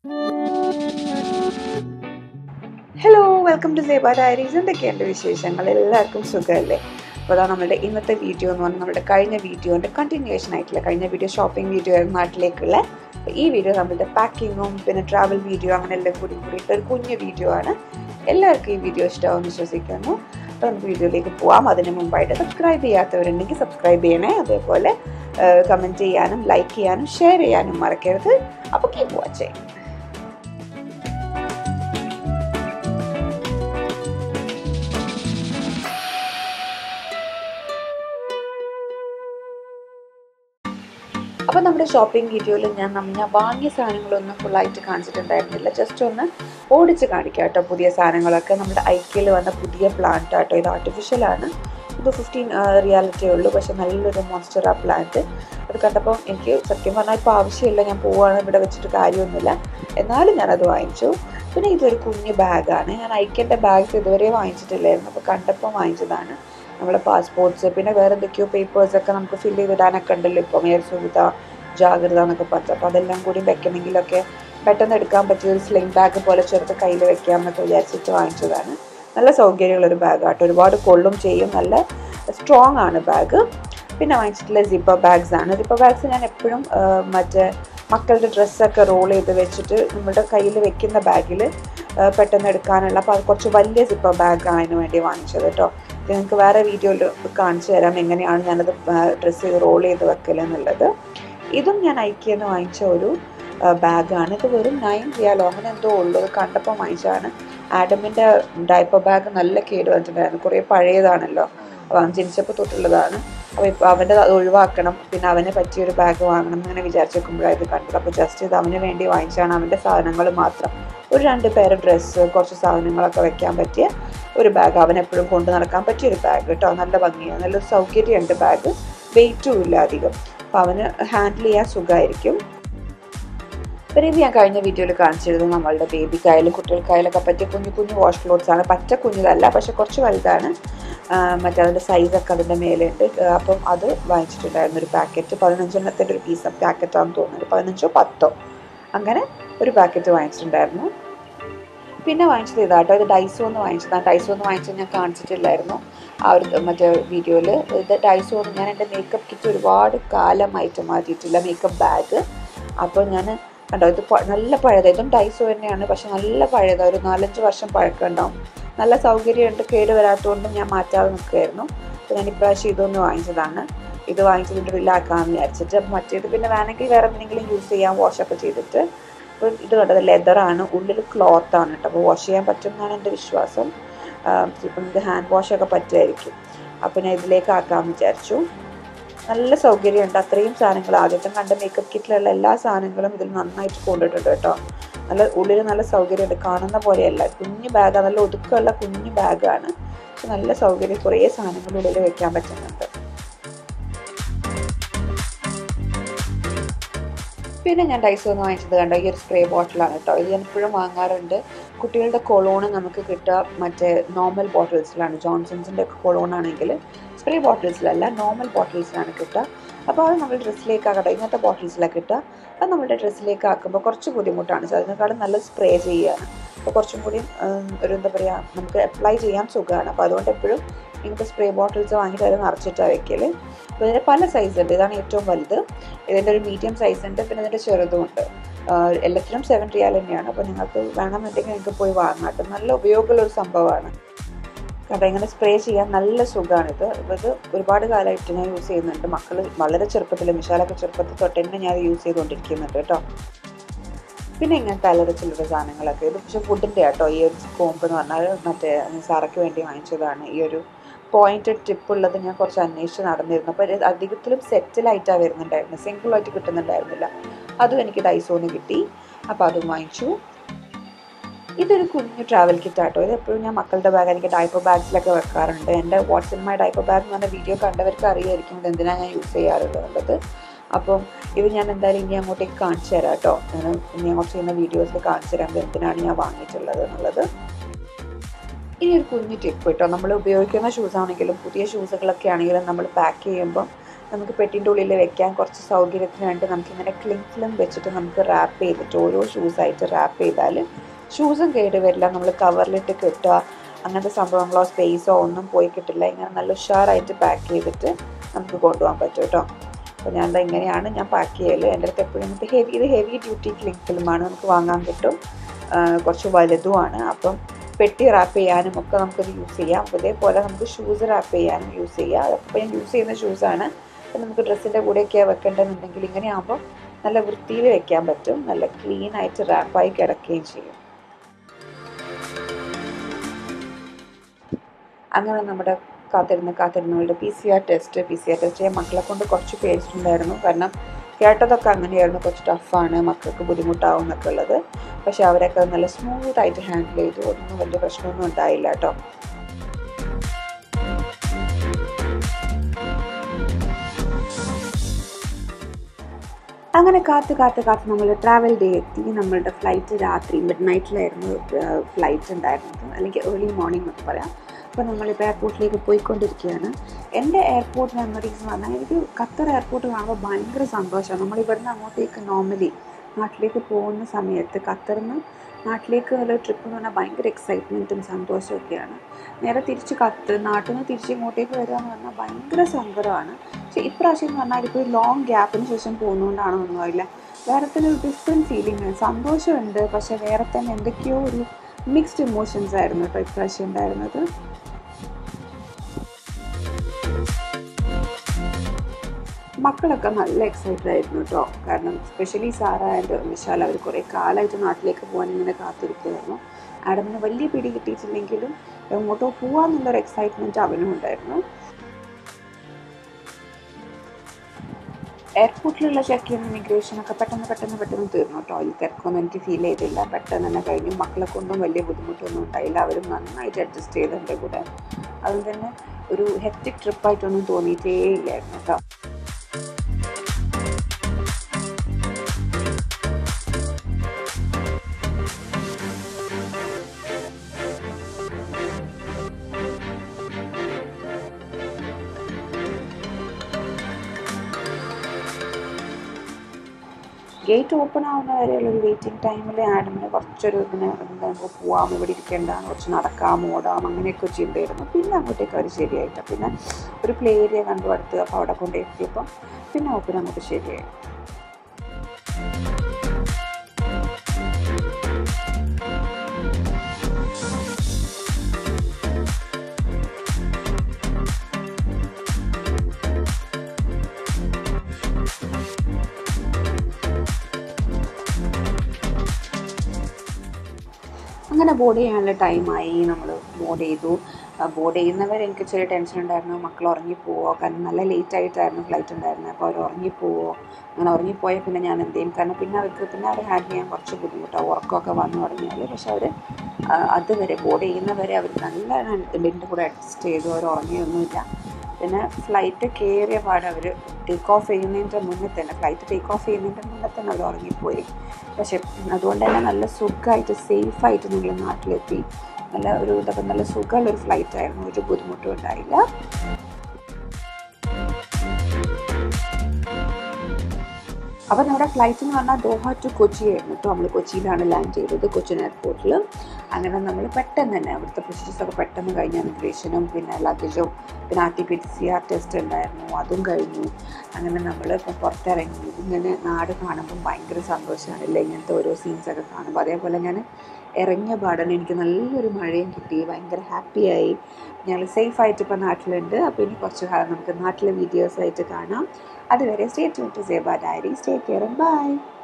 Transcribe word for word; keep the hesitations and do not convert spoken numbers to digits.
Hello, welcome to Zeba Diaries. എന്തൊക്കെയുണ്ട് വിശേഷങ്ങൾ? എല്ലാവർക്കും സുഖമല്ലേ? അപ്പോൾ അതാ നമ്മുടെ ഇന്നത്തെ വീഡിയോ എന്ന് പറഞ്ഞാൽ നമ്മുടെ കഴിഞ്ഞ വീഡിയോൻ്റെ കണ്ടിന്യൂവേഷൻ ആയിട്ടില്ല. കഴിഞ്ഞ വീഡിയോ ഷോപ്പിംഗ് വീഡിയോ ആയിരുന്നു നാട്ടിലേക്കുള്ള. അപ്പോൾ ഈ വീഡിയോ നമ്മുടെ പാക്കിങ്ങും പിന്നെ ട്രാവൽ വീഡിയോ അങ്ങനെ എല്ലാം കൂടി കൂടിയിട്ട് ഒരു കുഞ്ഞു വീഡിയോ ആണ്. എല്ലാവർക്കും ഈ വീഡിയോ ഇഷ്ടമാവുമെന്ന് വിശ്വസിക്കുന്നു. അപ്പോൾ നമുക്ക് വീഡിയോയിലേക്ക് പോവാം. അതിന് മുമ്പായിട്ട് സബ്സ്ക്രൈബ് ചെയ്യാത്തവരുണ്ടെങ്കിൽ സബ്സ്ക്രൈബ് ചെയ്യണേ. അതേപോലെ കമൻറ്റ് ചെയ്യാനും ലൈക്ക് ചെയ്യാനും ഷെയർ ചെയ്യാനും മറക്കരുത്. അപ്പോൾ കീപ് വാച്ചിങ്. അപ്പോൾ നമ്മുടെ ഷോപ്പിംഗ് വീഡിയോയിൽ ഞാൻ ഞാൻ വാങ്ങിയ സാധനങ്ങളൊന്നും ഫുള്ളായിട്ട് കാണിച്ചിട്ടുണ്ടായിരുന്നില്ല. ജസ്റ്റ് ഒന്ന് ഓടിച്ച് കാണിക്കാം കേട്ടോ. പുതിയ സാധനങ്ങളൊക്കെ നമ്മുടെ ഐക്യയിൽ വന്ന പുതിയ പ്ലാന്റ് ആട്ടോ. ഇത് ആർട്ടിഫിഷ്യലാണ്. ഇത് ഫിഫ്റ്റീൻ റിയാലിറ്റിയേ ഉള്ളൂ. പക്ഷേ നല്ലൊരു മോൺസ്റ്റർ ആ പ്ലാന്റ്. അത് കണ്ടപ്പോൾ എനിക്ക് സത്യം പറഞ്ഞാൽ ഇപ്പോൾ ആവശ്യമില്ല, ഞാൻ പോവുകയാണ്, ഇവിടെ വെച്ചിട്ട് കാര്യമൊന്നുമില്ല. എന്നാലും ഞാനത് വാങ്ങിച്ചു. പിന്നെ ഇതൊരു കുഞ്ഞ് ബാഗാണ്. ഞാൻ ഐക്യൻ്റെ ബാഗ്സ് ഇതുവരെ വാങ്ങിച്ചിട്ടില്ലായിരുന്നു. അപ്പോൾ കണ്ടപ്പോൾ വാങ്ങിച്ചതാണ്. നമ്മളെ പാസ്പോർട്ട്സ് പിന്നെ വേറെ എന്തൊക്കെയോ പേപ്പേഴ്സൊക്കെ നമുക്ക് ഫില്ല് ചെയ്തിടാനൊക്കെ ഉണ്ടല്ലോ ഇപ്പോൾ, മേയർ സുവിധ ജാഗ്രത എന്നൊക്കെ പറഞ്ഞത്. അപ്പോൾ അതെല്ലാം കൂടി വെക്കണമെങ്കിലൊക്കെ പെട്ടെന്ന് എടുക്കാൻ പറ്റിയ ഒരു സ്ലിംഗ് ബാഗ് പോലെ ചെറുത്ത് കയ്യിൽ വെക്കാമെന്നൊക്കെ വിചാരിച്ചിട്ട് വാങ്ങിച്ചതാണ്. നല്ല സൗകര്യമുള്ളൊരു ബാഗാട്ടോ. ഒരുപാട് കൊള്ളും ചെയ്യും. നല്ല സ്ട്രോങ് ആണ് ബാഗ്. പിന്നെ വാങ്ങിച്ചിട്ടുള്ള സിപ്പർ ബാഗ്സ് ആണ്. സിപ്പർ ബാഗ്സ് ഞാൻ എപ്പോഴും മറ്റേ മക്കളുടെ ഡ്രസ്സൊക്കെ റോൾ ചെയ്ത് വെച്ചിട്ട് നമ്മുടെ കയ്യിൽ വെക്കുന്ന ബാഗിൽ പെട്ടെന്ന് എടുക്കാനുള്ള, അപ്പോൾ അത് കുറച്ച് വലിയ സിപ്പർ ബാഗാണ് അതിന് വേണ്ടി വാങ്ങിച്ചത് കേട്ടോ. നിങ്ങൾക്ക് വേറെ വീഡിയോയിൽ കാണിച്ചു തരാം എങ്ങനെയാണ് ഞാനത് ഡ്രസ്സ് ചെയ്ത് റോൾ ചെയ്ത് വെക്കലെന്നുള്ളത്. ഇതും ഞാൻ ഐക്യെന്ന് വാങ്ങിച്ച ഒരു ബാഗാണ്. ഇത് വെറും നയൻ റിയാലോ അങ്ങനെ എന്തോ ഉള്ളൂ. ഇത് കണ്ടപ്പോൾ വാങ്ങിച്ചതാണ്. ആഡമിൻ്റെ ഡയപ്പർ ബാഗ് നല്ല കേട് വന്നിട്ടുണ്ടായിരുന്നു. കുറേ പഴയതാണല്ലോ, അവൻ ജനിച്ചപ്പോൾ തൊട്ടുള്ളതാണ്. അപ്പോൾ ഇപ്പോൾ അവൻ്റെ അത് ഒഴിവാക്കണം, പിന്നെ അവന് പറ്റിയൊരു ബാഗ് വാങ്ങണം എന്നിങ്ങനെ വിചാരിച്ച് വെക്കുമ്പോഴാണ് ഇത് കണ്ടത്. അപ്പോൾ ജസ്റ്റ് ഇത് അവന് വേണ്ടി വാങ്ങിച്ചാണ്. അവൻ്റെ സാധനങ്ങൾ മാത്രം, ഒരു രണ്ട് പേര് ഡ്രസ്സ്, കുറച്ച് സാധനങ്ങളൊക്കെ വെക്കാൻ പറ്റിയ ഒരു ബാഗ്. അവനെപ്പോഴും കൊണ്ട് നടക്കാൻ പറ്റിയൊരു ബാഗ് കേട്ടോ. നല്ല ഭംഗിയാണ്, നല്ല സൗകര്യമുണ്ട് ബാഗ്. വെയിറ്റും ഇല്ല അധികം. അപ്പോൾ അവന് ഹാൻഡിൽ ചെയ്യാൻ സുഖമായിരിക്കും. പിന്നെ ഇത് ഞാൻ കഴിഞ്ഞ വീഡിയോയിൽ കാണിച്ചിരുന്നു നമ്മളുടെ ബേബിക്കായാലും കുട്ടികൾക്കായാലൊക്കെ പറ്റിയ കുഞ്ഞു കുഞ്ഞു വാഷ് ക്ലോത്ത്സാണ്. പച്ച കുഞ്ഞിതല്ല, പക്ഷെ കുറച്ച് വലുതാണ്. മറ്റേ അതിൻ്റെ സൈസൊക്കെ അതിൻ്റെ മേലുണ്ട്. അപ്പം അത് വാങ്ങിച്ചിട്ടുണ്ടായിരുന്നു ഒരു പാക്കറ്റ്. പതിനഞ്ചെണ്ണത്തിൻ്റെ ഒരു പീസ് പാക്കറ്റാണെന്ന് തോന്നുന്നത്. പതിനഞ്ചോ പത്തോ അങ്ങനെ ഒരു പാക്കറ്റ് വാങ്ങിച്ചിട്ടുണ്ടായിരുന്നു. പിന്നെ വാങ്ങിച്ചത് ഇതാട്ടോ. ഇത് ഡൈസോന്ന് വാങ്ങിച്ചതാണ്. ഡൈസോന്ന് വാങ്ങിച്ചത് ഞാൻ കാണിച്ചിട്ടില്ലായിരുന്നു ആ ഒരു മറ്റേ വീഡിയോയിൽ. ഇത് ഡൈസോന്ന് ഞാൻ എൻ്റെ മേക്കപ്പ് കിറ്റ് ഒരുപാട് കാലമായിട്ട് മാറ്റിയിട്ടില്ല, മേക്കപ്പ് ബാഗ്. അപ്പോൾ ഞാൻ കണ്ടോ, ഇത് നല്ല പഴയത്. ഇതും ഡൈസോ തന്നെയാണ്, പക്ഷെ നല്ല പഴയതാണ്. ഒരു നാലഞ്ച് വർഷം പഴക്കം ഉണ്ടാവും. നല്ല സൗകര്യമുണ്ട്, കേട് വരാത്തതുകൊണ്ടും ഞാൻ മാറ്റാതെ നിൽക്കുമായിരുന്നു. അപ്പോൾ ഞാൻ ഇപ്രാവശ്യം ഇതൊന്ന് വാങ്ങിച്ചതാണ്. ഇത് വാങ്ങിച്ചതിൻ്റെ ബില്ലാക്കാമെന്ന് വിചാരിച്ചിട്ട്. അപ്പോൾ മറ്റേത് പിന്നെ വേണമെങ്കിൽ വേറെ എന്തെങ്കിലും യൂസ് ചെയ്യാം, വാഷൊക്കെ ചെയ്തിട്ട്. അപ്പോൾ ഇത് കണ്ടത് ലെതറാണ്, ഉള്ളിൽ ക്ലോത്താണ് കേട്ടോ. അപ്പോൾ വാഷ് ചെയ്യാൻ പറ്റുമെന്നാണ് എൻ്റെ വിശ്വാസം. ഇപ്പം ഇത് ഹാൻഡ് വാഷൊക്കെ പറ്റുമായിരിക്കും. അപ്പോൾ ഞാൻ ഇതിലേക്ക് ആക്കാമെന്ന് വിചാരിച്ചു. നല്ല സൗകര്യമുണ്ട്. അത്രയും സാധനങ്ങൾ ആദ്യത്തെ കണ്ട മേക്കപ്പ് കിറ്റിലുള്ള എല്ലാ സാധനങ്ങളും ഇതിൽ നന്നായിട്ട് കൊണ്ടിട്ടുണ്ട് കേട്ടോ. നല്ല ഉള്ളിൽ നല്ല സൗകര്യമുണ്ട്, കാണുന്ന പോലെയല്ല. കുഞ്ഞു ബാഗാണ്, നല്ല ഒതുക്കമുള്ള കുഞ്ഞു ബാഗാണ്. പക്ഷെ നല്ല സൗകര്യം, കുറേ സാധനങ്ങൾ ഉള്ളിൽ വെക്കാൻ പറ്റുന്നുണ്ട്. പിന്നെ ഞാൻ ഡൈസോന്ന് വാങ്ങിച്ചത് കണ്ടോ, ഈ ഒരു സ്പ്രേ ബോട്ടിലാണ് കേട്ടോ. ഇത് ഞാൻ എപ്പോഴും വാങ്ങാറുണ്ട്. കുട്ടികളുടെ കൊളോണ് നമുക്ക് കിട്ടുക മറ്റേ നോർമൽ ബോട്ടിൽസിലാണ്. ജോൺസൺസിൻ്റെ ഒക്കെ കൊളോണാണെങ്കിൽ സ്പ്രേ ബോട്ടിൽസിലല്ല, നോർമൽ ബോട്ടിൽസിലാണ് കിട്ടുക. അപ്പോൾ അത് നമ്മൾ ഡ്രസ്സിലേക്ക് ആക്കട്ടെ. ഇങ്ങനത്തെ ബോട്ടിൽസിലാണ് കിട്ടുക. അത് നമ്മുടെ ഡ്രസ്സിലേക്ക് ആക്കുമ്പോൾ കുറച്ച് ബുദ്ധിമുട്ടാണ്. അതിനേക്കാളും നല്ല സ്പ്രേ ചെയ്യുകയാണ്. അപ്പോൾ കുറച്ചും കൂടി ഒരു എന്താ പറയുക, നമുക്ക് അപ്ലൈ ചെയ്യാൻ സുഖമാണ്. അപ്പോൾ അതുകൊണ്ട് എപ്പോഴും ഇങ്ങനത്തെ സ്പ്രേ ബോട്ടിൽസ് വാങ്ങിയിട്ട് അത് നിറച്ചിട്ടാണ് വയ്ക്കൽ. അപ്പോൾ ഇതിൻ്റെ പല സൈസ് ഉണ്ട്. ഇതാണ് ഏറ്റവും വലുത്. ഇതിൻ്റെ ഒരു മീഡിയം സൈസ് ഉണ്ട്, പിന്നെ ഇതിൻ്റെ ചെറുതും ഉണ്ട്. എല്ലാത്തിനും സെവൻ റിയാൽ തന്നെയാണ്. അപ്പോൾ നിങ്ങൾക്ക് വേണമെന്നുണ്ടെങ്കിൽ നിങ്ങൾക്ക് പോയി വാങ്ങാട്ടോ. നല്ല ഉപയോഗമുള്ള ഒരു സംഭവമാണ്. കാരണം ഇങ്ങനെ സ്പ്രേ ചെയ്യാൻ നല്ല സുഖമാണിത്. ഇത് ഒരുപാട് കാലമായിട്ട് ഞാൻ യൂസ് ചെയ്യുന്നുണ്ട്. മക്കൾ വളരെ ചെറുപ്പത്തിൽ, മിഷാലൊക്കെ ചെറുപ്പത്തിൽ തൊട്ട് തന്നെ ഞാൻ യൂസ് ചെയ്തുകൊണ്ടിരിക്കുന്നുണ്ട് കേട്ടോ. പിന്നെ ഇങ്ങനത്തെ അല്ലറ ചില്ലറ സാധനങ്ങളൊക്കെ. ഇത് പക്ഷേ ഫുഡിൻ്റെ കേട്ടോ. ഈ ഒരു കോമ്പ് എന്ന് പറഞ്ഞാൽ മറ്റേ സാറയ്ക്ക് വേണ്ടി വാങ്ങിച്ചതാണ്. ഈ ഒരു പോയിൻറ്റഡ് ടിപ്പ് ഉള്ളത് ഞാൻ കുറച്ച് അന്വേഷിച്ച് നടന്നിരുന്നു. അപ്പോൾ അധികത്തിലും സെറ്റിലായിട്ടാണ് വരുന്നുണ്ടായിരുന്നത്, സിംഗിളായിട്ട് കിട്ടുന്നുണ്ടായിരുന്നില്ല. അതും എനിക്ക് ഡൈസോന്ന് കിട്ടി. അപ്പോൾ അതും വാങ്ങിച്ചു. ഇതൊരു കുഞ്ഞു ട്രാവൽ കിറ്റാട്ടോ. ഇത് എപ്പോഴും ഞാൻ മക്കളുടെ ബാഗ്, എനിക്ക് ഡയപ്പർ ബാഗ്സിലൊക്കെ വെക്കാറുണ്ട്. എൻ്റെ what's in my diaper bag എന്ന് പറഞ്ഞ വീഡിയോ കണ്ടവർക്ക് അറിയായിരിക്കും ഇത് എന്തിനാണ് ഞാൻ യൂസ് ചെയ്യാറുള്ളത്. അപ്പം ഇത് ഞാൻ എന്തായാലും ഇനി അങ്ങോട്ടേക്ക് കാണിച്ചു തരാം കേട്ടോ. ഞാൻ ഇനി അങ്ങോട്ട് ചെയ്യുന്ന വീഡിയോസിൽ കാണിച്ചു തരാം എന്തിനാണ് ഞാൻ വാങ്ങിയിട്ടുള്ളത് എന്നുള്ളത്. ഇനി ഒരു കുഞ്ഞു ടിപ്പ് കേട്ടോ. നമ്മൾ ഉപയോഗിക്കുന്ന ഷൂസ് ആണെങ്കിലും പുതിയ ഷൂസുകളൊക്കെ ആണെങ്കിലും നമ്മൾ പാക്ക് ചെയ്യുമ്പം നമുക്ക് പെട്ടിൻ്റെ ഉള്ളിൽ വെക്കാൻ കുറച്ച് സൗകര്യത്തിന് വേണ്ടി നമുക്കിങ്ങനെ ക്ലിങ് ഫിലിം വെച്ചിട്ട് നമുക്ക് റാപ്പ് ചെയ്തിട്ട് ഓരോ ഷൂസായിട്ട് റാപ്പ് ചെയ്താൽ ഷൂസും കേട് വരില്ല. നമ്മൾ കവറിലിട്ട് കിട്ടുക അങ്ങനത്തെ സംഭവങ്ങളോ സ്പേസോ ഒന്നും പോയി കിട്ടില്ല. ഇങ്ങനെ നല്ല ഉഷാറായിട്ട് പാക്ക് ചെയ്തിട്ട് നമുക്ക് കൊണ്ടുപോകാൻ പറ്റും കേട്ടോ. അപ്പോൾ ഞാൻ എന്താ ഇങ്ങനെയാണ് ഞാൻ പാക്ക് ചെയ്യൽ. എൻ്റെ അടുത്ത് എപ്പോഴും ഇത് ഹെവി ഇത് ഹെവി ഡ്യൂട്ടി ക്ലിങ് ഫിലിമാണ്, നമുക്ക് വാങ്ങാൻ കിട്ടും. കുറച്ച് വലുതുമാണ്. അപ്പം പെട്ടി റാപ്പ് ചെയ്യാനും ഒക്കെ നമുക്കത് യൂസ് ചെയ്യാം. അതേപോലെ നമുക്ക് ഷൂസ് റാപ്പ് ചെയ്യാനും യൂസ് ചെയ്യാം. അപ്പോൾ ഞാൻ യൂസ് ചെയ്യുന്ന ഷൂസാണ്. അപ്പം നമുക്ക് ഡ്രസ്സിൻ്റെ കൂടെയൊക്കെയാണ് വെക്കേണ്ടതെന്നുണ്ടെങ്കിൽ ഇങ്ങനെ ആകുമ്പോൾ നല്ല വൃത്തിയിൽ വെക്കാൻ പറ്റും. നല്ല ക്ലീൻ ആയിട്ട് റാപ്പായി കിടക്കുകയും ചെയ്യും. അങ്ങനെ നമ്മുടെ കാത്തിരുന്ന് കാത്തിരുന്നവരുടെ P C R test P C R test ചെയ്യാൻ മക്കളെ കൊണ്ട് കുറച്ച് പേടിച്ചിട്ടുണ്ടായിരുന്നു. കാരണം കേട്ടതൊക്കെ അങ്ങനെയായിരുന്നു, കുറച്ച് ടഫാണ്, മക്കൾക്ക് ബുദ്ധിമുട്ടാവും എന്നൊക്കെ ഉള്ളത്. പക്ഷെ അവരൊക്കെ നല്ല സ്മൂത്തായിട്ട് ഹാൻഡിൽ ചെയ്തു. ഒന്നും വലിയ പ്രശ്നമൊന്നും ഉണ്ടായില്ല കേട്ടോ. അങ്ങനെ കാത്ത് കാത്ത് കാത്ത് നമ്മൾ ട്രാവൽ ഡേ എത്തി. നമ്മളുടെ ഫ്ലൈറ്റ് രാത്രി മിഡ് നൈറ്റിലായിരുന്നു ഫ്ലൈറ്റ് ഉണ്ടായിരുന്നത്, അല്ലെങ്കിൽ ഏർലി മോർണിംഗ് എന്നൊക്കെ പറയാം. അപ്പോൾ നമ്മളിപ്പോൾ എയർപോർട്ടിലേക്ക് പോയിക്കൊണ്ടിരിക്കുകയാണ്. എൻ്റെ എയർപോർട്ട് മെമ്മറീസ് എന്ന് പറഞ്ഞാൽ എനിക്ക് ഖത്തർ എയർപോർട്ട് കാണുമ്പോൾ ഭയങ്കര സന്തോഷമാണ്. നമ്മളിവിടുന്ന് അങ്ങോട്ടേക്ക് നോർമലി നാട്ടിലേക്ക് പോകുന്ന സമയത്ത് ഖത്തറിൽ നിന്ന് നാട്ടിലേക്ക് ഉള്ള ട്രിപ്പ് എന്ന് പറഞ്ഞാൽ ഭയങ്കര എക്സൈറ്റ്മെൻറ്റും സന്തോഷമൊക്കെയാണ്. നേരെ തിരിച്ച് ഖത്തർ നാട്ടിൽ നിന്ന് തിരിച്ച് ഇങ്ങോട്ടേക്ക് വരിക എന്ന് പറഞ്ഞാൽ ഭയങ്കര സങ്കടമാണ്. പക്ഷേ ഇപ്രാവശ്യം എന്ന് പറഞ്ഞാൽ ഇപ്പോൾ ഒരു ലോങ് ഗ്യാപ്പിന് ശേഷം പോകുന്നതുകൊണ്ടാണോ ഒന്നും അറിയില്ല, വേറെ തന്നെ ഒരു ഡിഫറെൻറ്റ് ഫീലിംഗ്. സന്തോഷമുണ്ട്, പക്ഷേ വേറെ തന്നെ എന്തൊക്കെയോ ഒരു മിക്സ്ഡ് ഇമോഷൻസ് ആയിരുന്നു കേട്ടോ ഇപ്രാവശ്യം ഉണ്ടായിരുന്നത്. മക്കളൊക്കെ നല്ല എക്സൈറ്റഡ് ആയിരുന്നു കേട്ടോ. കാരണം സ്പെഷ്യലി സാറ ആൻഡ് വിശാൽ അവർ കുറേ കാലമായിട്ട് നാട്ടിലേക്ക് പോകാൻ ഇങ്ങനെ കാത്തിരിക്കുകയായിരുന്നു. ആഡമിന് വലിയ പിടി കിട്ടിയിട്ടില്ലെങ്കിലും എങ്ങോട്ടോ പോകാമെന്നുള്ളൊരു എക്സൈറ്റ്മെൻറ്റ് അവനും ഉണ്ടായിരുന്നു. എയർപോർട്ടിലുള്ള ചെക്ക് ഇൻ ഇമിഗ്രേഷനൊക്കെ പെട്ടെന്ന് പെട്ടെന്ന് പെട്ടെന്ന് തീർന്നു കേട്ടോ. അതിൽ തിരക്കൊന്നും എനിക്ക് ഫീൽ ചെയ്തില്ല, പെട്ടെന്ന് തന്നെ കഴിഞ്ഞു. മക്കളെ കൊണ്ടും വലിയ ബുദ്ധിമുട്ടൊന്നും ഉണ്ടായില്ല, അവരും നന്നായിട്ട് അഡ്ജസ്റ്റ് ചെയ്ത് എൻ്റെ കൂടെ. അതുകൊണ്ട് തന്നെ ഒരു ഹെക്റ്റിക് ട്രിപ്പായിട്ടൊന്നും തോന്നിയിട്ടേ ഇല്ലായിരുന്നു കേട്ടോ. ഗേറ്റ് ഓപ്പൺ ആവുന്ന വരെയുള്ളൊരു വെയിറ്റിംഗ് ടൈമിൽ ആഡമിന് കുറച്ചൊരു ഇങ്ങനെ നമുക്ക് പോവാം, ഇവിടെ ഇരിക്കേണ്ട, കുറച്ച് നടക്കാം, ഓടാം, അങ്ങനെയൊക്കെ ചിന്തയായിരുന്നു. പിന്നെ അങ്ങോട്ടേക്ക് അവർ ശരിയായിട്ട് പിന്നെ ഒരു പ്ലേ ഏരിയ കണ്ടു അടുത്ത്. അപ്പോൾ അവിടെ കൊണ്ട് എത്തിയപ്പം പിന്നെ ഓപ്പൺ അങ്ങോട്ട് ശരിയായി. അങ്ങനെ ബോർഡ് ചെയ്യാനുള്ള ടൈമായി. നമ്മൾ ബോർഡ് ചെയ്തു. ബോർഡ് ചെയ്യുന്നവരെ എനിക്ക് ചെറിയ ടെൻഷൻ ഉണ്ടായിരുന്നു, മക്കൾ ഉറങ്ങിപ്പോവോ, കാരണം നല്ല ലേറ്റ് ആയിട്ടായിരുന്നു ഫ്ലൈറ്റ് ഉണ്ടായിരുന്നത്. അപ്പോൾ അവർ ഉറങ്ങിപ്പോവോ, അങ്ങനെ ഉറങ്ങിപ്പോയാൽ പിന്നെ ഞാൻ എന്ത് ചെയ്യും, കാരണം പിന്നെ അവർക്ക് പിന്നെ അവരെ ഹാൻഡിൽ ചെയ്യാൻ കുറച്ച് ബുദ്ധിമുട്ടാണ് ഉറക്കമൊക്കെ വന്നു തുടങ്ങിയാൽ. പക്ഷെ അവർ അതുവരെ ബോർഡ് ചെയ്യുന്നവരെ അവർ നല്ല എൻ്റെ കൂടെ അഡ്ജസ്റ്റ് ചെയ്തു, അവർ ഉറങ്ങിയൊന്നുമില്ല. പിന്നെ ഫ്ലൈറ്റ് കയറിയ പാട് അവർ ടേക്ക് ഓഫ് ചെയ്യുന്നതിൻ്റെ മുന്നേ തന്നെ ഫ്ലൈറ്റ് ടേക്ക് ഓഫ് ചെയ്യുന്നതിൻ്റെ മുന്നേ തന്നെ അവർ ഉറങ്ങിപ്പോയി. പക്ഷെ അതുകൊണ്ട് തന്നെ നല്ല സുഖമായിട്ട് സേഫായിട്ട് ഞങ്ങൾ നാട്ടിലെത്തി. നല്ല ഒരു ഇതൊക്കെ നല്ല സുഖമുള്ളൊരു ഫ്ലൈറ്റായിരുന്നു, ഒരു ബുദ്ധിമുട്ടും ഉണ്ടായില്ല. അപ്പോൾ നമ്മുടെ ഫ്ലൈറ്റ് എന്ന് പറഞ്ഞാൽ ദോഹ ടു കൊച്ചി ആയിരുന്നു കേട്ടോ. നമ്മൾ കൊച്ചിയിലാണ് ലാൻഡ് ചെയ്തത്, കൊച്ചിൻ എയർപോർട്ടിൽ. അങ്ങനെ നമ്മൾ പെട്ടെന്ന് തന്നെ അവിടുത്തെ പ്രൊസീജിയേഴ്സൊക്കെ പെട്ടെന്ന് കഴിഞ്ഞ ഇമിഗ്രേഷനും പിന്നെ ലഗേജും പിന്നെ R T P C R test ഉണ്ടായിരുന്നു, അതും കഴിഞ്ഞു. അങ്ങനെ നമ്മൾ ഇപ്പോൾ പുറത്തിറങ്ങി. ഇങ്ങനെ നാട് കാണുമ്പം ഭയങ്കര സന്തോഷമാണല്ലേ ഇങ്ങനത്തെ ഓരോ സീൻസൊക്കെ കാണുമ്പോൾ. അതേപോലെ ഞാൻ ഇറങ്ങിയ പാടനെ എനിക്ക് നല്ലൊരു മഴയും കിട്ടി, ഭയങ്കര ഹാപ്പിയായി. ഞങ്ങൾ സേഫായിട്ട് ഇപ്പോൾ നാട്ടിലുണ്ട്. അപ്പോൾ ഇനി കുറച്ച് കാലം നമുക്ക് നാട്ടിലെ വീഡിയോസായിട്ട് കാണാം. അതുവരെ stay tune to Zeba Diaries. Take care and bye.